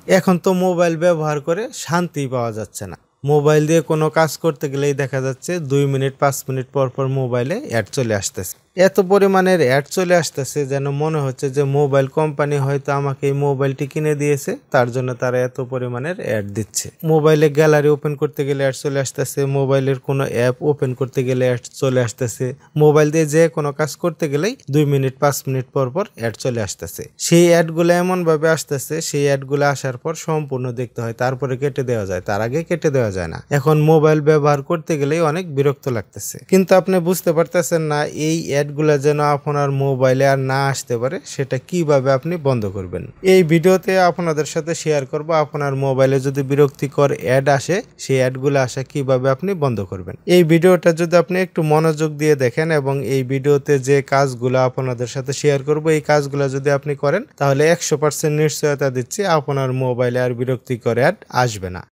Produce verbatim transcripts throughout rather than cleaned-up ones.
এখন তো মোবাইল ব্যবহার করে শান্তি পাওয়া যাচ্ছে না। মোবাইল দিয়ে কোনো কাজ করতে গেলেই দেখা যাচ্ছে দুই মিনিট পাঁচ মিনিট পর পর মোবাইলে অ্যাড চলে আসতেছে। এত পরিমাণের অ্যাড চলে আসতেছে যেন মনে হচ্ছে যে মোবাইল কোম্পানি হয়তো আমাকে এই মোবাইলটি কিনে দিয়েছে, তার জন্য তারা এত পরিমাণের অ্যাড দিচ্ছে। মোবাইলে গ্যালারি ওপেন করতে গেলে অ্যাড চলে আসতেছে, মোবাইলের কোনো অ্যাপ ওপেন করতে গেলে অ্যাড চলে আসতেছে, মোবাইল দিয়ে যে কোনো কাজ করতে গেলেই দুই মিনিট পাঁচ মিনিট পর পর অ্যাড চলে আসতেছে। সেই অ্যাডগুলো এমনভাবে আসতেছে, সেই অ্যাডগুলো আসার পর সম্পূর্ণ দেখতে হয়, তারপরে কেটে দেওয়া যায়, তার আগে কেটে দেওয়া যায় না। এখন মোবাইল ব্যবহার করতে গেলেই অনেক বিরক্ত লাগতেছে। কিন্তু আপনি বুঝতে পারতেছেন না এই অ্যাডগুলো যেন আপনার মোবাইলে আর না আসতে পারে, সেটা কিভাবে আপনি বন্ধ করবেন। এই ভিডিওতে আপনাদের সাথে শেয়ার করব আপনার মোবাইলে যদি বিরক্তিকর অ্যাড আসে, সেই অ্যাডগুলো আসা কিভাবে আপনি বন্ধ করবেন। এই ভিডিওটা যদি আপনি একটু মনোযোগ দিয়ে দেখেন এবং এই ভিডিওতে যে কাজগুলো আপনাদের সাথে শেয়ার করব এই কাজগুলো যদি আপনি করেন, তাহলে একশো পার্সেন্ট নিশ্চয়তা দিচ্ছি আপনার মোবাইলে আর বিরক্তিকর অ্যাড আসবে না।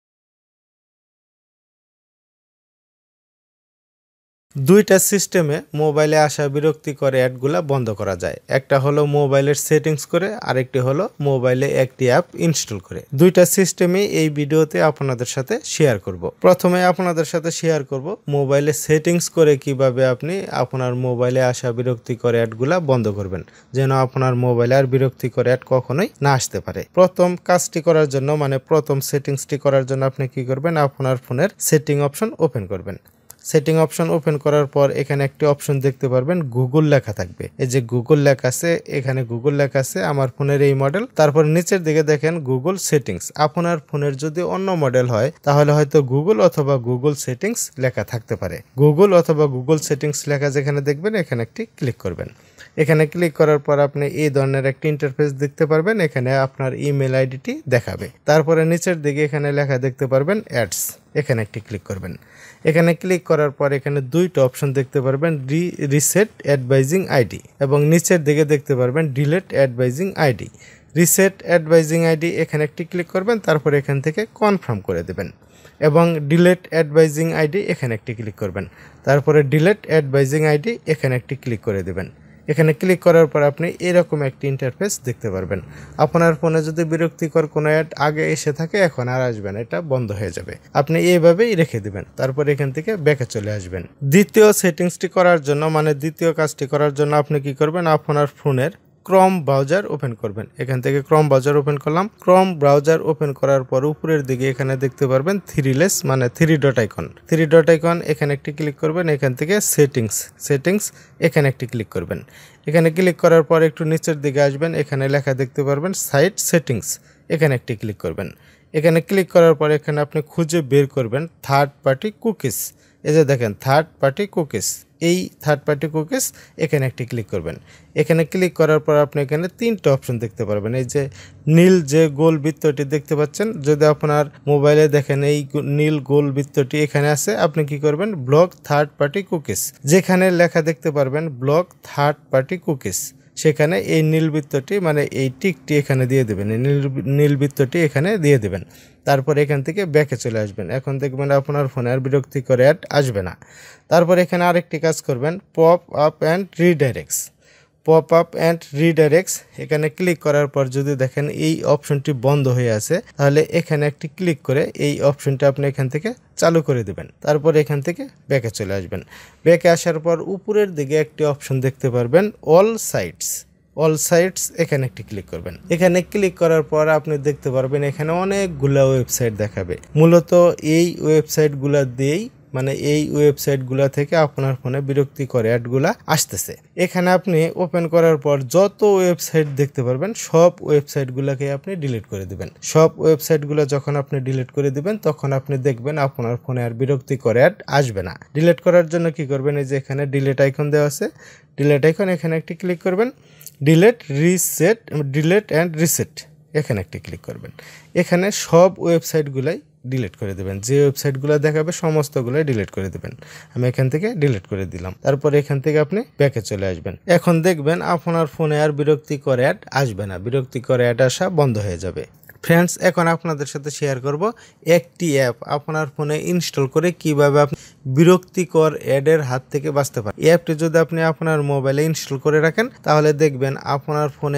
দুইটা সিস্টেমে মোবাইলে আসা বিরক্তিকর অ্যাডগুলা বন্ধ করা যায়। একটা হলো মোবাইলের সেটিংস করে, আরেকটি হলো মোবাইলে একটি অ্যাপ ইনস্টল করে। দুইটা সিস্টেমে এই ভিডিওতে আপনাদের সাথে শেয়ার করব। প্রথমে আপনাদের সাথে শেয়ার করব মোবাইলে সেটিংস করে কিভাবে আপনি আপনার মোবাইলে আসা বিরক্তিকর অ্যাডগুলা বন্ধ করবেন, যেন আপনার মোবাইলে আর বিরক্তিকর অ্যাড কখনোই না আসতে পারে। প্রথম কাজটি করার জন্য, মানে প্রথম সেটিংসটি করার জন্য আপনি কি করবেন, আপনার ফোনের সেটিং অপশন ওপেন করবেন। সেটিং অপশন ওপেন করার পর এখানে একটি অপশন দেখতে পারবেন গুগল লেখা থাকবে। এই যে গুগল লেখা আছে, এখানে গুগল লেখা আছে আমার ফোনের এই মডেল। তারপর নিচের দিকে দেখেন গুগল সেটিংস। আপনার ফোনের যদি অন্য মডেল হয় তাহলে হয়তো গুগল অথবা গুগল সেটিংস লেখা থাকতে পারে। গুগল অথবা গুগল সেটিংস লেখা যেখানে দেখবেন এখানে একটি ক্লিক করবেন। এখানে ক্লিক করার পর আপনি এই ধরনের একটি ইন্টারফেস দেখতে পারবেন। এখানে আপনার ইমেল আইডিটি দেখাবে। তারপরে নিচের দিকে এখানে লেখা দেখতে পারবেন অ্যাডস, এখানে একটি ক্লিক করবেন। এখানে ক্লিক করার পর এখানে দুইটা অপশন দেখতে পারবেন, রি রিসেট অ্যাডভাইজিং আইডি এবং নিচের দিকে দেখতে পারবেন delete advertising ID. Reset advertising ID এখানে একটি ক্লিক করবেন, তারপর এখান থেকে কনফার্ম করে দেবেন এবং ডিলেট অ্যাডভাইজিং আইডি এখানে একটি ক্লিক করবেন, তারপরে ডিলেট অ্যাডভাইজিং আইডি এখানে একটি ক্লিক করে দেবেন। এখানে ক্লিক করার পর আপনি এরকম একটি ইন্টারফেস দেখতে পারবেন। আপনার ফোনে যদি বিরক্তিকর কোনো অ্যাড আগে এসে থাকে এখন আর আসবে না, এটা বন্ধ হয়ে যাবে। আপনি এইভাবেই রেখে দিবেন, তারপর এখান থেকে ব্যাকে চলে আসবেন। দ্বিতীয় সেটিংসটি করার জন্য, মানে দ্বিতীয় কাজটি করার জন্য আপনি কি করবেন, আপনার ফোনের ক্রোম ব্রাউজার ওপেন করবেন। এখান থেকে ক্রোম ব্রাউজার ওপেন করলাম। ক্রোম ব্রাউজার ওপেন করার পর উপরের দিকে এখানে দেখতে পারবেন থ্রি লেস, মানে three dot icon. Three dot icon এখানে একটি ক্লিক করবেন। এখান থেকে সেটিংস সেটিংস এখানে একটি ক্লিক করবেন। এখানে ক্লিক করার পর একটু নিচের দিকে আসবেন, এখানে লেখা দেখতে পারবেন সাইট সেটিংস, এখানে একটি ক্লিক করবেন। এখানে ক্লিক করার পর এখানে আপনি খুঁজে বের করবেন থার্ড পার্টি কুকিজ। এই যে দেখেন থার্ড পার্টি কুকিজ, এই থার্ড পার্টি কুকিজ এখানে একটি ক্লিক করবেন। এখানে ক্লিক করার পর আপনি এখানে তিনটা অপশন দেখতে পারবেন। এই যে নীল যে গোল বৃত্তটি দেখতে পাচ্ছেন, যদি আপনার মোবাইলে দেখেন এই নীল গোল বৃত্তটি এখানে আছে, আপনি কি করবেন, ব্লক থার্ড পার্টি কুকিজ, যেখানে লেখা দেখতে পারবেন ব্লক থার্ড পার্টি কুকিজ, সেখানে এই নীল বৃত্তটি, মানে এই টিকটি এখানে দিয়ে দেবেন, এই নীল নীল বৃত্তটি এখানে দিয়ে দেবেন। তারপর এখান থেকে ব্যাকে চলে আসবেন। এখন দেখবেন আপনার ফোনে আর বিরক্তিকর অ্যাড আসবে না। তারপর এখানে আরেকটি কাজ করবেন, pop up and redirects. Pop up and redirects এখানে ক্লিক করার পর যদি দেখেন এই অপশনটি বন্ধ হয়ে আছে, তাহলে এখানে একটি ক্লিক করে এই অপশনটা আপনি এখান থেকে চালু করে দেবেন। তারপর এখান থেকে ব্যাকে চলে আসবেন। ব্যাকে আসার পর উপরের দিকে একটি অপশন দেখতে পারবেন অল সাইটস। অল সাইটস এখানে একটি ক্লিক করবেন। এখানে ক্লিক করার পর আপনি দেখতে পারবেন এখানে অনেকগুলা ওয়েবসাইট দেখাবে। মূলত এই ওয়েবসাইটগুলা দিয়েই, মানে এই ওয়েবসাইটগুলো থেকে আপনার ফোনে বিরক্তিকর অ্যাডগুলা আসতেছে। এখানে আপনি ওপেন করার পর যত ওয়েবসাইট দেখতে পারবেন সব ওয়েবসাইটগুলোকে আপনি ডিলিট করে দিবেন। সব ওয়েবসাইটগুলো যখন আপনি ডিলিট করে দিবেন তখন আপনি দেখবেন আপনার ফোনে আর বিরক্তিকর অ্যাড আসবে না। ডিলিট করার জন্য কি করবেন, এই যে এখানে ডিলিট আইকন দেওয়া আছে, ডিলিট আইকন এখানে একটি ক্লিক করবেন। Delete reset delete and reset এখানে একটি ক্লিক করবেন। এখানে সব ওয়েবসাইটগুলাই ডিলিট করে দেবেন, যে ওয়েবসাইটগুলো দেখাবে সমস্তগুলোই ডিলিট করে দেবেন। আমি এখান থেকে ডিলিট করে দিলাম। তারপর এখান থেকে আপনি ব্যাকে চলে আসবেন। এখন দেখবেন আপনার ফোনে আর বিরক্তিকর অ্যাড আসবে না, বিরক্তিকর অ্যাড আসা বন্ধ হয়ে যাবে। ফ্রেন্ডস, এখন আপনাদের সাথে শেয়ার করব একটি অ্যাপ আপনার ফোনে ইনস্টল করে কিভাবে আপনি বিরক্তিকর অ্যাডের হাত থেকে বাঁচতে পারেন। এই অ্যাপটি যদি আপনি আপনার মোবাইলে ইনস্টল করে রাখেন তাহলে দেখবেন আপনার ফোনে আর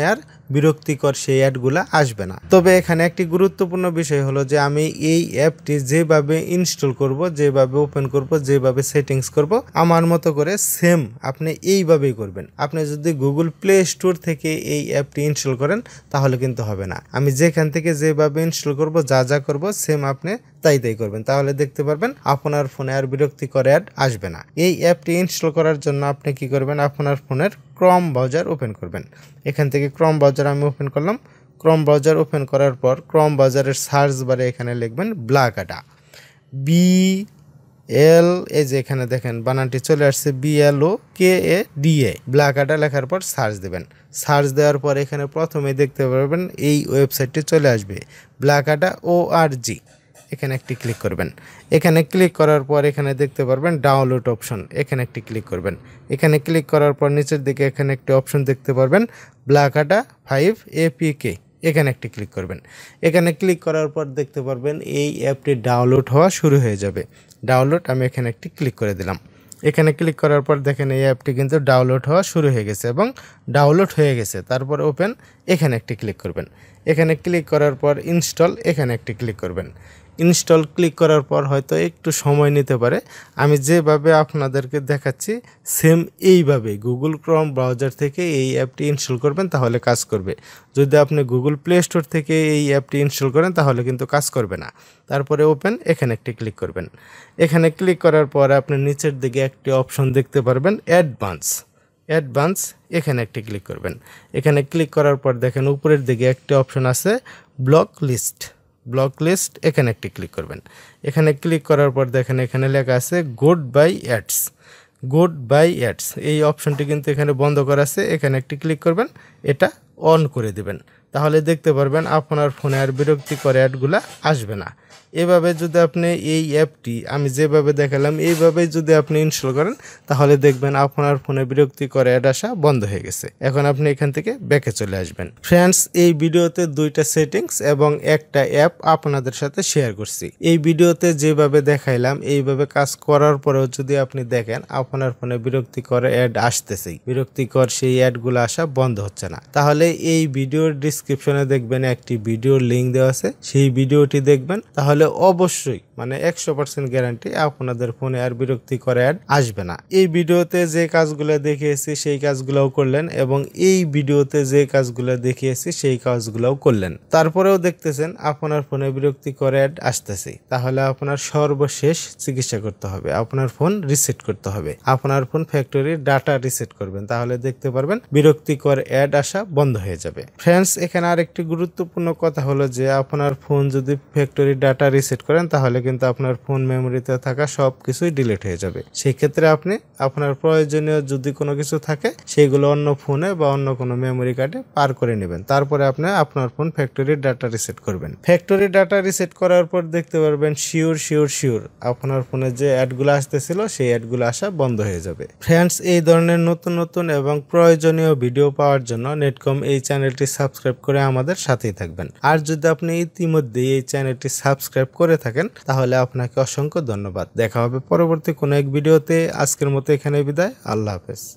বিরক্তিকর সেই অ্যাডগুলা আসবে না। তবে এখানে একটি গুরুত্বপূর্ণ বিষয় হলো যে আমি এই অ্যাপটি যেভাবে ইনস্টল করব, যেভাবে ওপেন করব, যেভাবে সেটিংস করব, আমার মতো করে সেম আপনি এইভাবেই করবেন। আপনি যদি গুগল প্লে স্টোর থেকে এই অ্যাপটি ইনস্টল করেন তাহলে কিন্তু হবে না। আমি যেখান থেকে যেভাবে ইনস্টল করব, যা যা করব সেম আপনি তাই তাই করবেন, তাহলে দেখতে পারবেন আপনার ফোনে আর বিরক্তিকর অ্যাড আসবে না। এই অ্যাপটি ইনস্টল করার জন্য আপনি কি করবেন, আপনার ফোনের ক্রম ব্রাউজার ওপেন করবেন। এখান থেকে ক্রম ব্রাউজার আমি ওপেন করলাম। ক্রম ব্রাউজার ওপেন করার পর ক্রম ব্রাউজারের সার্চ বারে এখানে লিখবেন ব্লাকাডা, বি এল, এই যে এখানে দেখেন বানানটি চলে আসছে, B L O K A D A, ব্লাকাডা লেখার পর সার্চ দেবেন। সার্চ দেওয়ার পর এখানে প্রথমে দেখতে পারবেন এই ওয়েবসাইটটি চলে আসবে, ব্লাকাডা ও আর জি। এখানে একটি ক্লিক করবেন। এখানে ক্লিক করার পর এখানে দেখতে পারবেন ডাউনলোড অপশন, এখানে একটি ক্লিক করবেন। এখানে ক্লিক করার পর নিচের দিকে এখানে একটি অপশন দেখতে পারবেন ব্লাকাডা ফাইভ এপিকে, এখানে একটি ক্লিক করবেন। এখানে ক্লিক করার পর দেখতে পারবেন এই অ্যাপটি ডাউনলোড হওয়া শুরু হয়ে যাবে। ডাউনলোড, আমি এখানে একটি ক্লিক করে দিলাম। এখানে ক্লিক করার পর দেখেন এই অ্যাপটি কিন্তু ডাউনলোড হওয়া শুরু হয়ে গেছে এবং ডাউনলোড হয়ে গেছে। তারপর ওপেন, এখানে একটি ক্লিক করবেন। এখানে ক্লিক করার পর ইনস্টল, এখানে একটি ক্লিক করবেন। ইনস্টল ক্লিক করার পর হয়তো একটু সময় নিতে পারে। আমি যেভাবে আপনাদেরকে দেখাচ্ছি সেম এইভাবে গুগল ক্রোম ব্রাউজার থেকে এই অ্যাপটি ইনস্টল করবেন, তাহলে কাজ করবে। যদি আপনি গুগল প্লে স্টোর থেকে এই অ্যাপটি ইনস্টল করেন তাহলে কিন্তু কাজ করবে না। তারপরে ওপেন, এখানে একটি ক্লিক করবেন। এখানে ক্লিক করার পর আপনি নিচের দিকে একটি অপশন দেখতে পারবেন অ্যাডভান্স, অ্যাডভান্স, এখানে একটি ক্লিক করবেন। এখানে ক্লিক করার পর দেখেন উপরের দিকে একটি অপশন আছে ব্লক লিস্ট, ব্লক লিস্ট, এখানে একটি ক্লিক করবেন। এখানে ক্লিক করার পর দেখেন এখানে লেখা আছে good bye ads, good bye ads, এই অপশনটি কিন্তু এখানে বন্ধ করা আছে। এখানে একটি ক্লিক করবেন, এটা অন করে দিবেন, তাহলে দেখতে পারবেন আপনার ফোনে আর বিরক্তিকর অ্যাডগুলা আসবে না। এভাবে যদি আপনি এই অ্যাপটি আমি যেভাবে দেখালাম এইভাবে যদি আপনি ইনস্টল করেন তাহলে দেখবেন আপনার ফোনে বিরক্তিকর অ্যাড আসা বন্ধ হয়ে গেছে। এখন আপনি এখান থেকে ব্যাকে চলে আসবেন। ফ্রেন্ডস, এই ভিডিওতে দুইটা সেটিংস এবং একটা অ্যাপ আপনাদের সাথে শেয়ার করছি। এই ভিডিওতে যেভাবে দেখাইলাম এইভাবে কাজ করার পরেও যদি আপনি দেখেন আপনার ফোনে বিরক্তিকর অ্যাড আসতেছেই, বিরক্তিকর সেই অ্যাডগুলো আসা বন্ধ হচ্ছে না, তাহলে এই ভিডিওর ডিসক্রিপশনে দেখবেন একটি ভিডিওর লিঙ্ক দেওয়া আছে, সেই ভিডিওটি দেখবেন, তাহলে অবশ্যই মানে একশো পার্সেন্ট গ্যারান্টি আপনাদের ফোনে আর বিরক্তিকর অ্যাড আসবে না। এই ভিডিওতে যে কাজগুলো দেখিয়েছি সেই কাজগুলোও করলেন এবং এই ভিডিওতে যে কাজগুলো দেখিয়েছি সেই কাজগুলোও করলেন, তারপরেও দেখতেছেন আপনার ফোনে বিরক্তিকর অ্যাড আসতেছে, তাহলে আপনার সর্বশেষ চিকিৎসা করতে হবে, আপনার ফোন রিসেট করতে হবে, আপনার ফোন ফ্যাক্টরির ডাটা রিসেট করবেন, তাহলে দেখতে পারবেন বিরক্তিকর অ্যাড আসা বন্ধ হয়ে যাবে। ফ্রেন্ডস, এখানে আরেকটি গুরুত্বপূর্ণ কথা হলো যে আপনার ফোন যদি ফ্যাক্টরি ডাটা রিসেট করেন তাহলে কিন্তু আপনার ফোন মেমোরিতে থাকা সব কিছুই ডিলিট হয়ে যাবে। সেই ক্ষেত্রে আপনি আপনার প্রয়োজনীয় যদি কোনো কিছু থাকে সেগুলো অন্য ফোনে বা অন্য কোনো মেমোরি কার্ডে পার করে নেবেন, তারপরে আপনি আপনার ফোন ফ্যাক্টরি ডাটা রিসেট করবেন। ফ্যাক্টরি ডাটা রিসেট করার পর দেখতে পারবেন শিওর শিওর শিওর আপনার ফোনে যে অ্যাডগুলো আসতেছিল সেই অ্যাডগুলো আসা বন্ধ হয়ে যাবে। ফ্রেন্ডস, এই ধরনের নতুন নতুন এবং প্রয়োজনীয় ভিডিও পাওয়ার জন্য নেটকম এই চ্যানেলটি সাবস্ক্রাইব করে আমাদের সাথেই থাকবেন। আর যদি আপনি ইতিমধ্যে এই চ্যানেলটি সাবস্ক্রাইব করে থাকেন তাহলে আপনাকে অসংখ্য ধন্যবাদ। দেখা হবে পরবর্তী কোনো এক ভিডিওতে। আজকের মতো এখানে বিদায়, আল্লাহ হাফেজ।